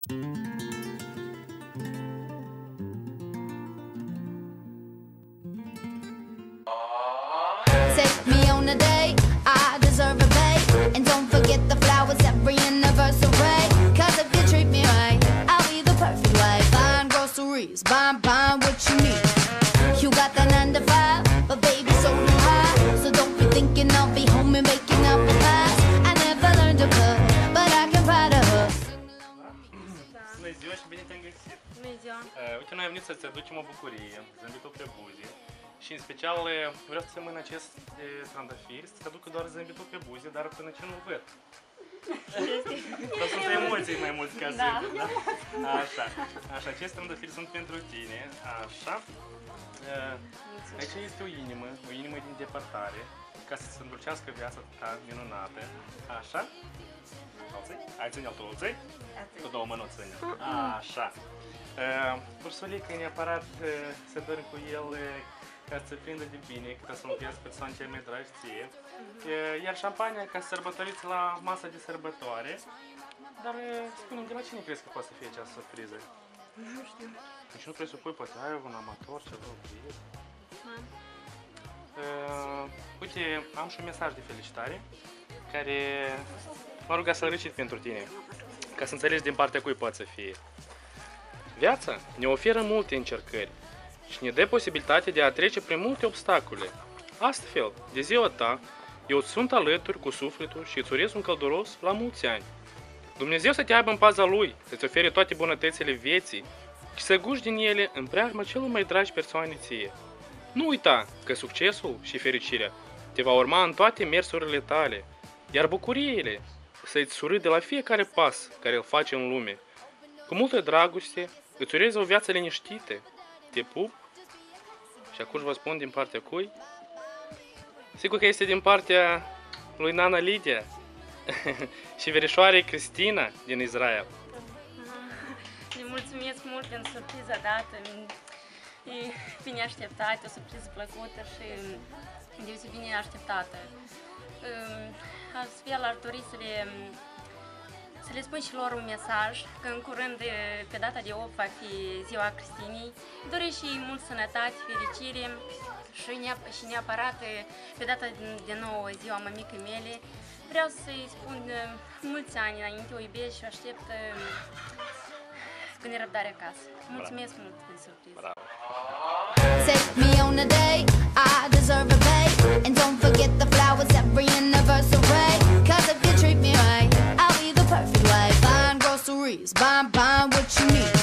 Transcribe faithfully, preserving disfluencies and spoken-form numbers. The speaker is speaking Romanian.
Take me on a date, I deserve a bait. And don't forget the flowers every anniversary. Cause if you treat me right, I'll be the perfect wife. Buying groceries, buying, buying what you need. You got that nine to five, but baby so do I. So don't be thinking I'll be home and making apple pies. I never learned to cook, but I can ride a hook. Bună ziua și bine te-am găsit! Bună ziua! Uh, uite, noi am venit să-ți aducem o bucurie, zâmbitul pe buze. Și în special uh, vreau să mân acest uh, trandafiri, să-ți aducă doar zâmbitul pe buze, dar până ce nu-l văd. Dar sunt emoții mai mulți ca da. zâmbit, da? Așa, așa, acest trandafiri sunt pentru tine, așa. Uh, aici este o inimă, o inimă din depărtare, ca să-ți îndulcească viața ta minunată, așa. Hai, ține-l tu, ții? Cu două mânuți ține. Așa. Ursulică, neapărat să dormi cu el ca să se prindă de bine, ca să înviați persoane cele mai dragi ție. Iar șampania ca să sărbătoriți la masa de sărbătoare. Dar spune-mi, de la cine crezi că poate să fie această surpriză? Nu știu. Deci nu presupui, poate ai un amator, ceva, un prieten. Uite, am și un mesaj de felicitare care m-a rugat să-l recit pentru tine, ca să înțelegi din partea cui poate să fie. Viața ne oferă multe încercări și ne dă posibilitatea de a trece prin multe obstacole. Astfel, de ziua ta, eu îți sunt alături cu sufletul și îți urez un călduros la mulți ani. Dumnezeu să te aibă în paza Lui, să-ți ofere toate bunătățile vieții și să guși din ele în preajma celor mai dragi persoane ție. Nu uita că succesul și fericirea te va urma în toate mersurile tale, iar bucuriile să-ți surâde la fiecare pas care îl faci în lume. Cu multă dragoste, îți urez o viață liniștită. Te pup. Și acum vă spun din partea cui? Sigur că este din partea lui Nana Lidia și verișoarei Cristina din Israel. Ne mulțumesc mult pentru surpriza dată. E bine așteptată, o surpriză plăcută și deosebit bine așteptată. Astfel aș dori să le, să le spun și lor un mesaj, că în curând, pe data de opt, va fi ziua Cristinei. Doresc și mult sănătate, fericire și, neap și neapărat pe data de nouă, ziua mămicii mele. Vreau să-i spun mulți ani înainte, o iubesc și o aștept cu nerăbdare acasă. Mulțumesc mult pentru surpriză! Take me on a date, I deserve a bait. And don't forget the flowers every anniversary. Cause if you treat me right, I'll be the perfect wife. Buying groceries, buying, buying what you need.